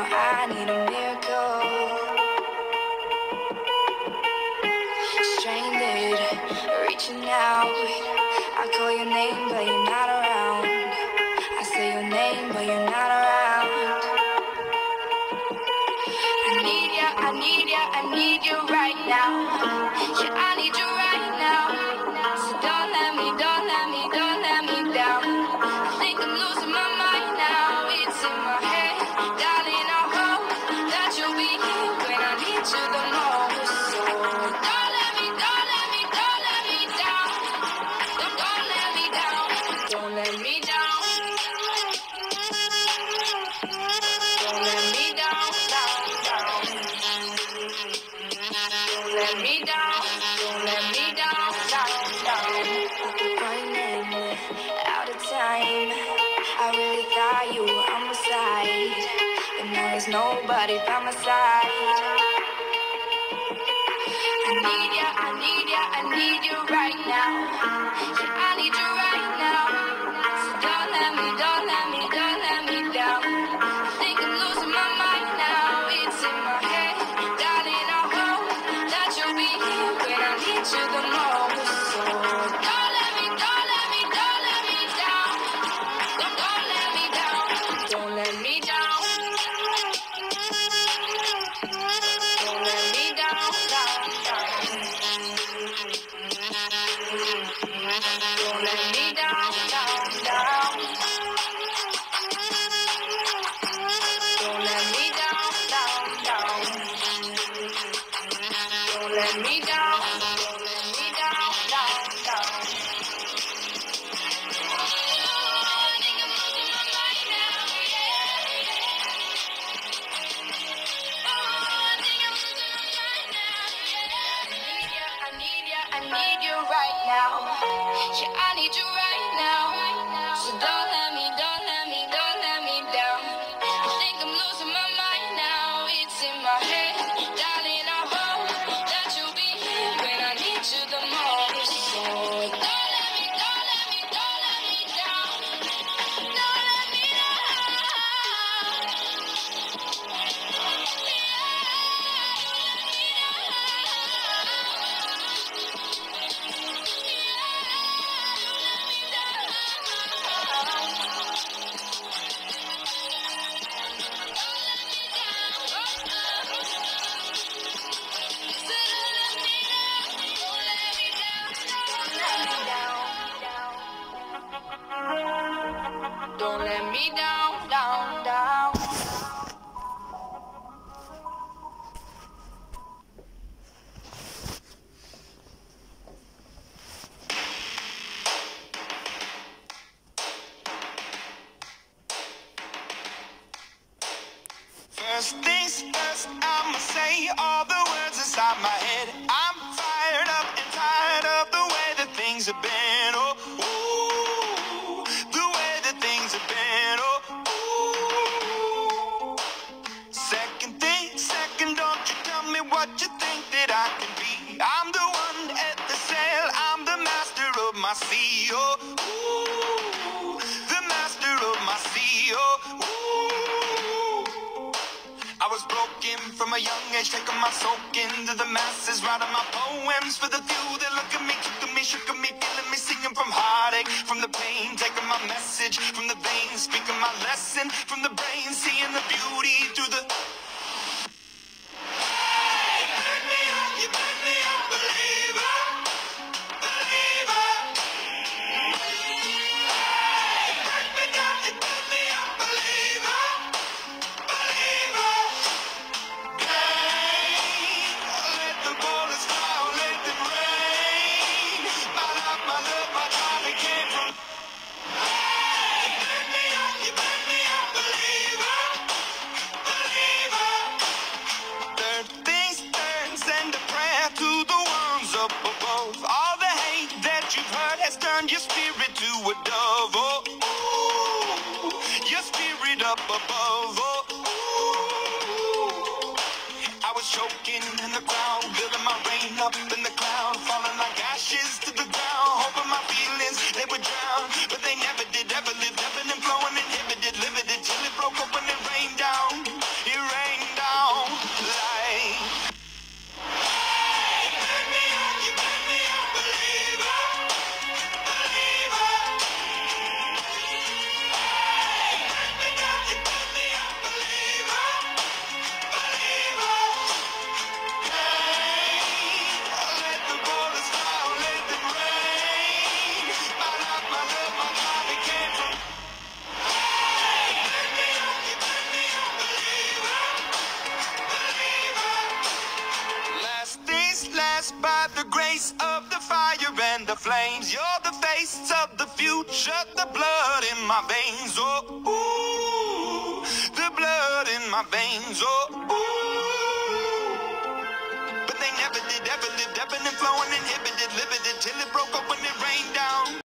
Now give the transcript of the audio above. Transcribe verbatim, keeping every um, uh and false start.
I need a miracle. Stranded, reaching out. I call your name, but you're not around. I say your name, but you're not around. I need ya, I need ya, I need you right now. Yeah, I need you right now. So don't let me, don't let me, don't let me down. I think I'm losing my mind now. It's in my head, darling. I hope that you'll be here when I need you the most. So don't let me, don't let me, don't let me down. Don't, don't let me down. Don't let me down. Don't let me down, down, down. Don't let me down. Don't let me down, down, down. Running out of time. I really thought you were on my side, but now there's nobody by my side. I need ya, I need ya, I need you right now. Yeah, I need you right now. So don't let me, don't let me, don't let me down. I think I'm losing my mind now. It's in my head, darling. I hope that you'll be here when I need you the most. So don't let me, don't let me, don't let me down. Don't, don't let me down. Don't let me down. Don't let me down, down, down. Don't let me down, down, down. Don't let me down, down, down. Don't let me down, don't let me down, down, down. I think I'm losing my mind now, yeah. Oh, I think I'm losing my mind now, yeah. I need ya, I need ya, I need you right now. Yeah, I need you right now. So don't let me, don't let me, don't let me down. I think I'm losing my mind now. It's in my head, darling. I hope that you'll be here when I need you the most. So don't let me, don't let me, don't let me down. Don't let me down. Don't let me down, down, down. First things first, I'ma say all the words inside my head. I'm fired up and tired of the way that things have been. Oh, ooh, the way that things have been. Oh, ooh. Second thing, second, don't you tell me what you think that I can be. I'm the one at the sail, I'm the master of my sea. Oh, ooh, the master of my sea. Oh, ooh. I was broken from a young age, taking my soak into the masses, writing my poems for the few that look at me, took at me, shook at me, feeling me, singing from heartache, from the pain, taking my message from the veins, speaking my lesson from the brain, seeing the beauty through the... Hey, burn me up, you burn me up, believer, believer. Hey, burn me down, you burn me up, believer, believer. Let the bullets fly, let them rain. My love, my love, my darling came from. Hey, burn me up, you burn me up, believer, believer. Third things third, send a prayer to the ones up above. All the hate that you've heard has turned your spirit to a dove. Oh, ooh, your spirit up above. Oh, ooh. I was choking in the crowd, building my rain up in the cloud, falling like ashes to the ground, hoping my feelings they would drown, but they never did, ever lived, ebbing and flowing, inhibited, limited, till it broke open and rained down. It flames. You're the face of the future, the blood in my veins. Oh, ooh, the blood in my veins. Oh, ooh.